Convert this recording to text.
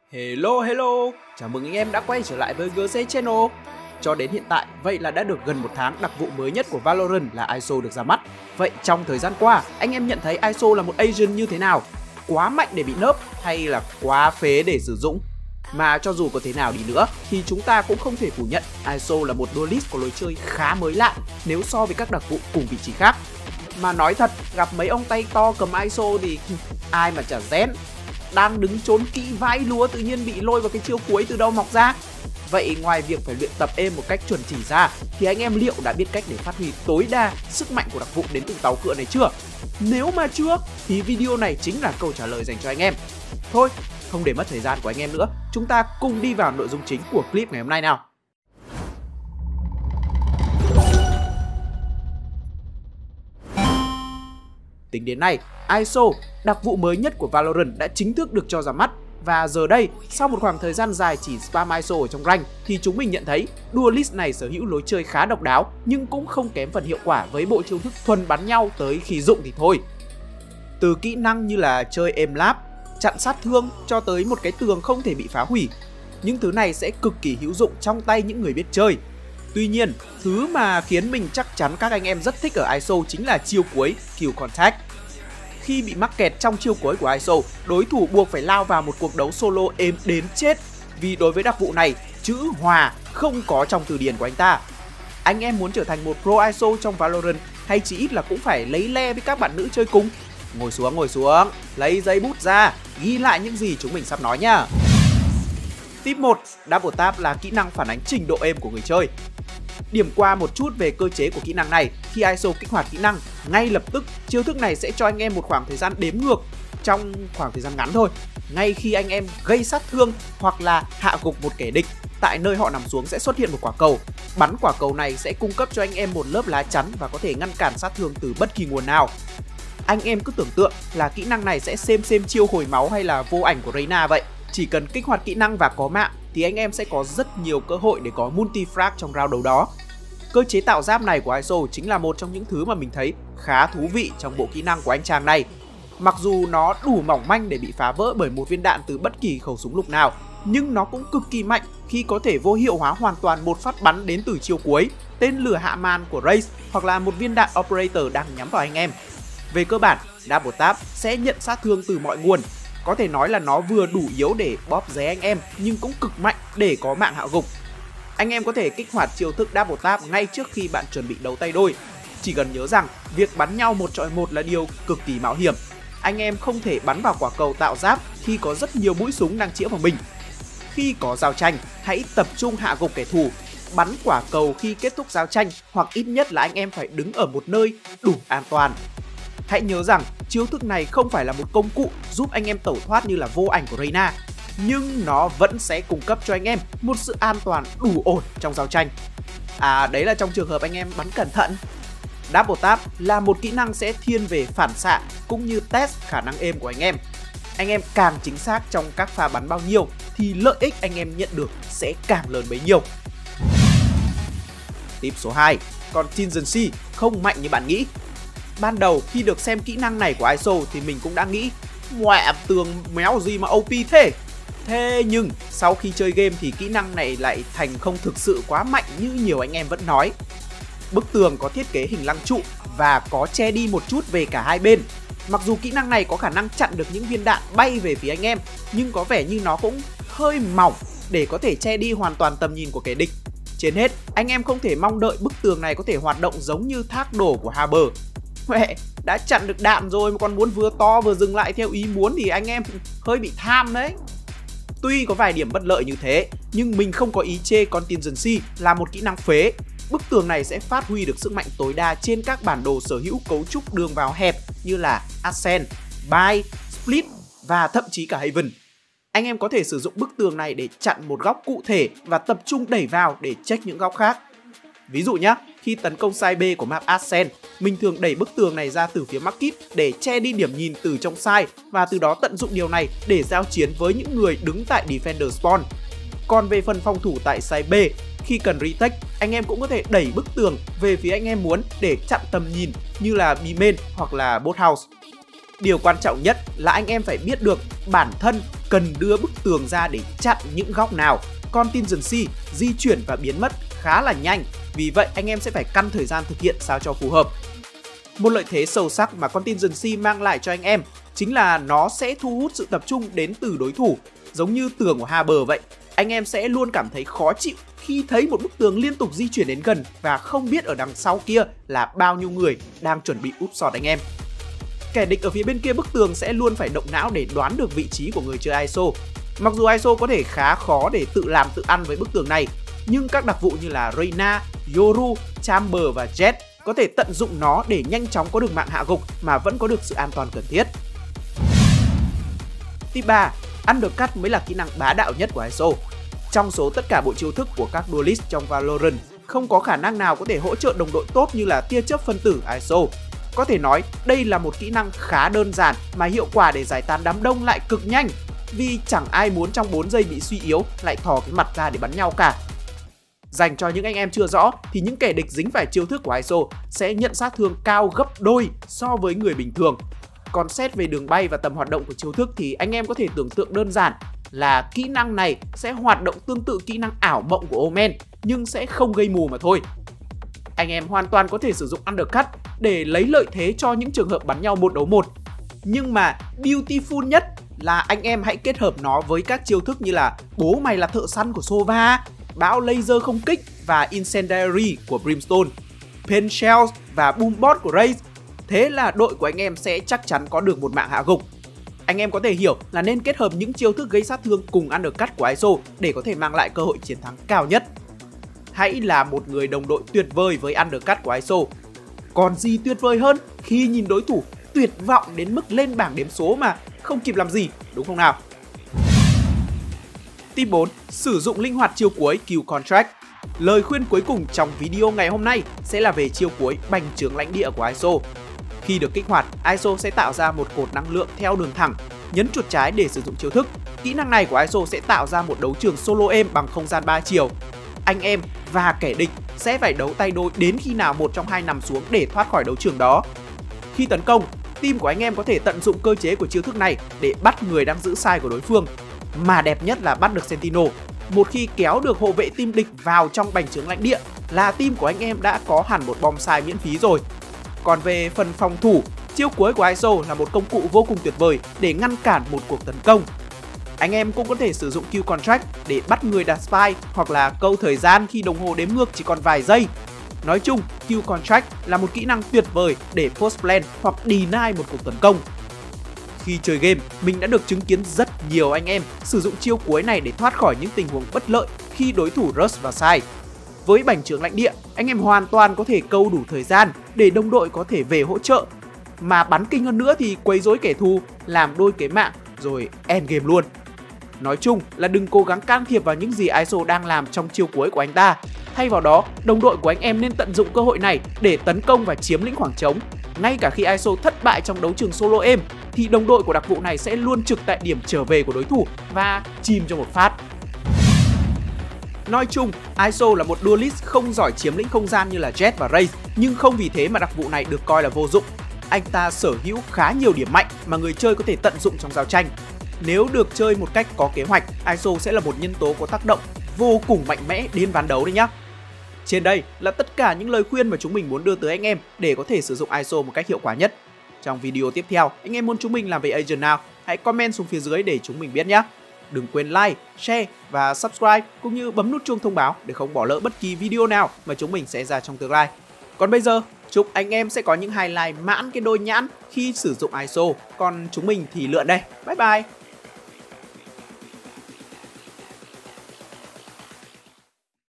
Hello hello, chào mừng anh em đã quay trở lại với GC Channel. Cho đến hiện tại, vậy là đã được gần một tháng đặc vụ mới nhất của Valorant là ISO được ra mắt. Vậy trong thời gian qua, anh em nhận thấy ISO là một agent như thế nào? Quá mạnh để bị nerf hay là quá phế để sử dụng? Mà cho dù có thế nào đi nữa thì chúng ta cũng không thể phủ nhận ISO là một duelist có lối chơi khá mới lạ nếu so với các đặc vụ cùng vị trí khác. Mà nói thật, gặp mấy ông tay to cầm ISO thì ai mà chả rén. Đang đứng trốn kỹ vãi lúa tự nhiên bị lôi vào cái chiêu cuối từ đâu mọc ra. Vậy ngoài việc phải luyện tập êm một cách chuẩn chỉ ra thì anh em liệu đã biết cách để phát huy tối đa sức mạnh của đặc vụ đến từ táo cựa này chưa? Nếu mà chưa thì video này chính là câu trả lời dành cho anh em. Thôi, không để mất thời gian của anh em nữa, chúng ta cùng đi vào nội dung chính của clip ngày hôm nay nào. Tính đến nay, ISO, đặc vụ mới nhất của Valorant đã chính thức được cho ra mắt. Và giờ đây, sau một khoảng thời gian dài chỉ spam ISO ở trong rank thì chúng mình nhận thấy duelist này sở hữu lối chơi khá độc đáo nhưng cũng không kém phần hiệu quả với bộ chiêu thức thuần bắn nhau tới khi dụng thì thôi. Từ kỹ năng như là chơi êm láp, chặn sát thương cho tới một cái tường không thể bị phá hủy. Những thứ này sẽ cực kỳ hữu dụng trong tay những người biết chơi. Tuy nhiên, thứ mà khiến mình chắc chắn các anh em rất thích ở ISO chính là chiêu cuối Kill Contact. Khi bị mắc kẹt trong chiêu cuối của ISO, đối thủ buộc phải lao vào một cuộc đấu solo êm đến chết. Vì đối với đặc vụ này, chữ hòa không có trong từ điển của anh ta. Anh em muốn trở thành một pro ISO trong Valorant hay chỉ ít là cũng phải lấy le với các bạn nữ chơi cùng? Ngồi xuống, lấy giấy bút ra, ghi lại những gì chúng mình sắp nói nhá. Tip 1, Double Tap là kỹ năng phản ánh trình độ êm của người chơi. Điểm qua một chút về cơ chế của kỹ năng này, khi ISO kích hoạt kỹ năng, ngay lập tức chiêu thức này sẽ cho anh em một khoảng thời gian đếm ngược trong khoảng thời gian ngắn thôi. Ngay khi anh em gây sát thương hoặc là hạ gục một kẻ địch, tại nơi họ nằm xuống sẽ xuất hiện một quả cầu. Bắn quả cầu này sẽ cung cấp cho anh em một lớp lá chắn và có thể ngăn cản sát thương từ bất kỳ nguồn nào. Anh em cứ tưởng tượng là kỹ năng này sẽ xem chiêu hồi máu hay là vô ảnh của Reyna vậy. Chỉ cần kích hoạt kỹ năng và có mạng thì anh em sẽ có rất nhiều cơ hội để có multi-frag trong round đấu đó. Cơ chế tạo giáp này của ISO chính là một trong những thứ mà mình thấy khá thú vị trong bộ kỹ năng của anh chàng này. Mặc dù nó đủ mỏng manh để bị phá vỡ bởi một viên đạn từ bất kỳ khẩu súng lục nào, nhưng nó cũng cực kỳ mạnh khi có thể vô hiệu hóa hoàn toàn một phát bắn đến từ chiêu cuối, tên lửa hạ man của Raze hoặc là một viên đạn Operator đang nhắm vào anh em. Về cơ bản, Double Tap sẽ nhận sát thương từ mọi nguồn. Có thể nói là nó vừa đủ yếu để bóp ré anh em nhưng cũng cực mạnh để có mạng hạ gục. Anh em có thể kích hoạt chiêu thức Double Tap ngay trước khi bạn chuẩn bị đấu tay đôi. Chỉ cần nhớ rằng việc bắn nhau 1 chọi 1 là điều cực kỳ mạo hiểm. Anh em không thể bắn vào quả cầu tạo giáp khi có rất nhiều mũi súng đang chĩa vào mình. Khi có giao tranh, hãy tập trung hạ gục kẻ thù. Bắn quả cầu khi kết thúc giao tranh hoặc ít nhất là anh em phải đứng ở một nơi đủ an toàn. Hãy nhớ rằng chiêu thức này không phải là một công cụ giúp anh em tẩu thoát như là vô ảnh của Reyna, nhưng nó vẫn sẽ cung cấp cho anh em một sự an toàn đủ ổn trong giao tranh. Đấy là trong trường hợp anh em bắn cẩn thận. Double Tap là một kỹ năng sẽ thiên về phản xạ cũng như test khả năng êm của anh em. Anh em càng chính xác trong các pha bắn bao nhiêu thì lợi ích anh em nhận được sẽ càng lớn bấy nhiêu. Tip số 2, Contingency không mạnh như bạn nghĩ. Ban đầu khi được xem kỹ năng này của ISO thì mình cũng đã nghĩ mẹ tường méo gì mà OP thế. Thế nhưng sau khi chơi game thì kỹ năng này lại thành không thực sự quá mạnh như nhiều anh em vẫn nói. Bức tường có thiết kế hình lăng trụ và có che đi một chút về cả hai bên. Mặc dù kỹ năng này có khả năng chặn được những viên đạn bay về phía anh em, nhưng có vẻ như nó cũng hơi mỏng để có thể che đi hoàn toàn tầm nhìn của kẻ địch. Trên hết, anh em không thể mong đợi bức tường này có thể hoạt động giống như thác đổ của Harbor. Mẹ, đã chặn được đạn rồi mà còn muốn vừa to vừa dừng lại theo ý muốn thì anh em hơi bị tham đấy. Tuy có vài điểm bất lợi như thế, nhưng mình không có ý chê Contingency là một kỹ năng phế. Bức tường này sẽ phát huy được sức mạnh tối đa trên các bản đồ sở hữu cấu trúc đường vào hẹp như là Ascent, Buy, Split và thậm chí cả Haven. Anh em có thể sử dụng bức tường này để chặn một góc cụ thể và tập trung đẩy vào để check những góc khác. Ví dụ nhé, khi tấn công side B của map Ascent, mình thường đẩy bức tường này ra từ phía Market để che đi điểm nhìn từ trong side và từ đó tận dụng điều này để giao chiến với những người đứng tại Defender Spawn. Còn về phần phòng thủ tại side B, khi cần retake, anh em cũng có thể đẩy bức tường về phía anh em muốn để chặn tầm nhìn như là B-main hoặc là bot house. Điều quan trọng nhất là anh em phải biết được bản thân cần đưa bức tường ra để chặn những góc nào. Contingency di chuyển và biến mất khá là nhanh, vì vậy anh em sẽ phải căn thời gian thực hiện sao cho phù hợp. Một lợi thế sâu sắc mà Contingency mang lại cho anh em chính là nó sẽ thu hút sự tập trung đến từ đối thủ. Giống như tường của Haber vậy, anh em sẽ luôn cảm thấy khó chịu khi thấy một bức tường liên tục di chuyển đến gần và không biết ở đằng sau kia là bao nhiêu người đang chuẩn bị úp sọt anh em. Kẻ địch ở phía bên kia bức tường sẽ luôn phải động não để đoán được vị trí của người chơi ISO. Mặc dù ISO có thể khá khó để tự làm tự ăn với bức tường này, nhưng các đặc vụ như là Reyna, Yoru, Chamber và Jet có thể tận dụng nó để nhanh chóng có được mạng hạ gục mà vẫn có được sự an toàn cần thiết. Tip 3. Undercut mới là kỹ năng bá đạo nhất của ISO. Trong số tất cả bộ chiêu thức của các duelist trong Valorant, không có khả năng nào có thể hỗ trợ đồng đội tốt như là tia chớp phân tử ISO. Có thể nói đây là một kỹ năng khá đơn giản mà hiệu quả để giải tán đám đông lại cực nhanh, vì chẳng ai muốn trong 4 giây bị suy yếu lại thò cái mặt ra để bắn nhau cả. Dành cho những anh em chưa rõ thì những kẻ địch dính phải chiêu thức của ISO sẽ nhận sát thương cao gấp đôi so với người bình thường. Còn xét về đường bay và tầm hoạt động của chiêu thức thì anh em có thể tưởng tượng đơn giản là kỹ năng này sẽ hoạt động tương tự kỹ năng ảo mộng của Omen nhưng sẽ không gây mù mà thôi. Anh em hoàn toàn có thể sử dụng Undercut để lấy lợi thế cho những trường hợp bắn nhau 1 đấu 1. Nhưng mà beautiful nhất là anh em hãy kết hợp nó với các chiêu thức như là bố mày là thợ săn của Sova, bão laser không kích và Incendiary của Brimstone, Pen Shells và Boombot của Raze. Thế là đội của anh em sẽ chắc chắn có được một mạng hạ gục. Anh em có thể hiểu là nên kết hợp những chiêu thức gây sát thương cùng Undercut của ISO để có thể mang lại cơ hội chiến thắng cao nhất. Hãy là một người đồng đội tuyệt vời với Undercut của ISO. Còn gì tuyệt vời hơn khi nhìn đối thủ tuyệt vọng đến mức lên bảng đếm số mà không kịp làm gì, đúng không nào? Tip 4. Sử dụng linh hoạt chiêu cuối Kill Contract. Lời khuyên cuối cùng trong video ngày hôm nay sẽ là về chiêu cuối bành trướng lãnh địa của ISO. Khi được kích hoạt, ISO sẽ tạo ra một cột năng lượng theo đường thẳng. Nhấn chuột trái để sử dụng chiêu thức. Kỹ năng này của ISO sẽ tạo ra một đấu trường solo êm bằng không gian 3 chiều. Anh em và kẻ địch sẽ phải đấu tay đôi đến khi nào một trong hai nằm xuống để thoát khỏi đấu trường đó. Khi tấn công, team của anh em có thể tận dụng cơ chế của chiêu thức này để bắt người đang giữ sai của đối phương. Mà đẹp nhất là bắt được Sentinel. Một khi kéo được hộ vệ team địch vào trong bành trướng lãnh địa là team của anh em đã có hẳn một bom sai miễn phí rồi. Còn về phần phòng thủ, chiêu cuối của ISO là một công cụ vô cùng tuyệt vời để ngăn cản một cuộc tấn công. Anh em cũng có thể sử dụng Kill Contract để bắt người đặt spy hoặc là câu thời gian khi đồng hồ đếm ngược chỉ còn vài giây. Nói chung, Kill Contract là một kỹ năng tuyệt vời để post plan hoặc deny một cuộc tấn công. Khi chơi game, mình đã được chứng kiến rất nhiều anh em sử dụng chiêu cuối này để thoát khỏi những tình huống bất lợi khi đối thủ rush vào side. Với bành trướng lãnh địa, anh em hoàn toàn có thể câu đủ thời gian để đồng đội có thể về hỗ trợ. Mà bắn kinh hơn nữa thì quấy rối kẻ thù, làm đôi cái mạng rồi end game luôn. Nói chung là đừng cố gắng can thiệp vào những gì ISO đang làm trong chiêu cuối của anh ta. Thay vào đó, đồng đội của anh em nên tận dụng cơ hội này để tấn công và chiếm lĩnh khoảng trống. Ngay cả khi ISO thất bại trong đấu trường solo êm thì đồng đội của đặc vụ này sẽ luôn trực tại điểm trở về của đối thủ và chìm cho một phát. Nói chung, ISO là một duelist không giỏi chiếm lĩnh không gian như là Jet và Raze, nhưng không vì thế mà đặc vụ này được coi là vô dụng. Anh ta sở hữu khá nhiều điểm mạnh mà người chơi có thể tận dụng trong giao tranh. Nếu được chơi một cách có kế hoạch, ISO sẽ là một nhân tố có tác động vô cùng mạnh mẽ đến ván đấu đấy nhá. Trên đây là tất cả những lời khuyên mà chúng mình muốn đưa tới anh em để có thể sử dụng ISO một cách hiệu quả nhất. Trong video tiếp theo, anh em muốn chúng mình làm về agent nào? Hãy comment xuống phía dưới để chúng mình biết nhé. Đừng quên like, share và subscribe cũng như bấm nút chuông thông báo để không bỏ lỡ bất kỳ video nào mà chúng mình sẽ ra trong tương lai. Còn bây giờ, chúc anh em sẽ có những highlight mãn cái đôi nhãn khi sử dụng ISO. Còn chúng mình thì lượn đây. Bye bye!